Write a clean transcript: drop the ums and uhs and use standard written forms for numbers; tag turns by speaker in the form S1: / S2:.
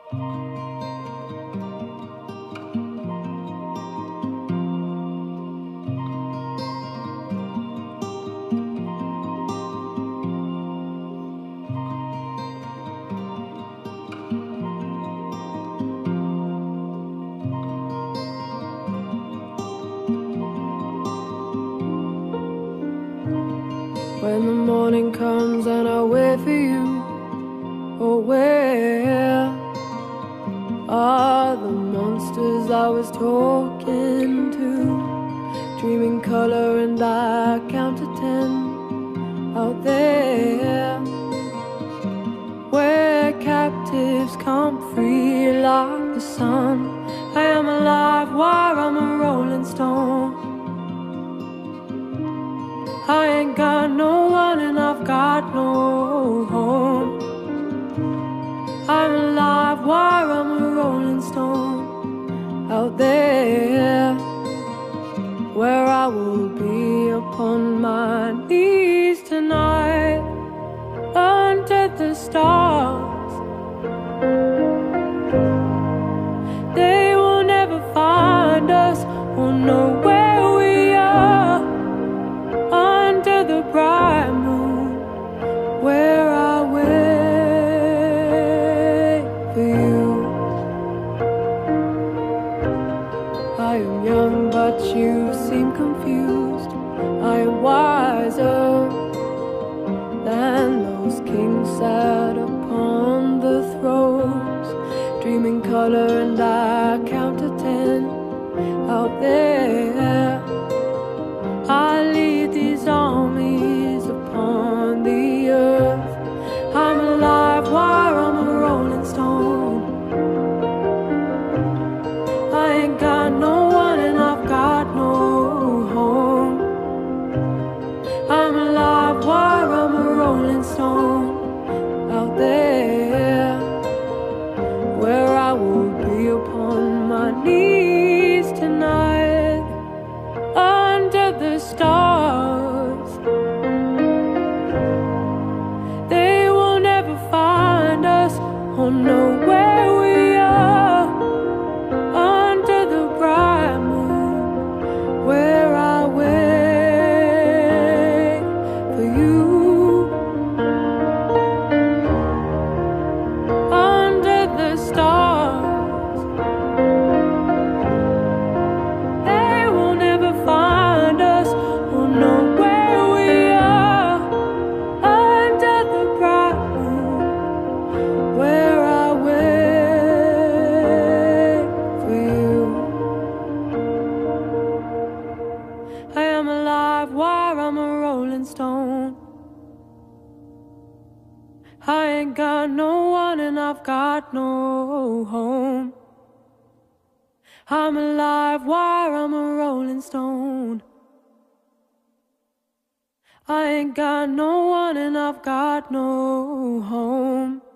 S1: When the morning comes and I wait for you, oh, where are the monsters I was talking to? Dreaming color and I count to 10 out there, where captives come free like the sun. I am alive while I'm a rolling stone. I ain't got no one and I've got no home. I'm alive while I'm a rolling stone out there, where I will be upon my knees tonight under the stars. They will never find us or know where we are under the bright moon, where I wait for you. I am young but you seem confused. I am wiser than those kings sat upon the thrones, dreaming color and I count to 10 out there. I lead these armies upon the earth. I'm alive while I'm a rolling stone. I ain't got no one and I've got no home. I'm alive while I'm a rolling stone out there, where I will be upon my knees tonight under the stars. They will never find us or know where we are under the bright moon, where I wait for you under the stars. They will never find us or know where we are under the bright moon, where I wait for you. I am alive while I'm a rolling stone. I ain't got no one and I've got no home. I'm alive while I'm a rolling stone. I ain't got no one and I've got no home.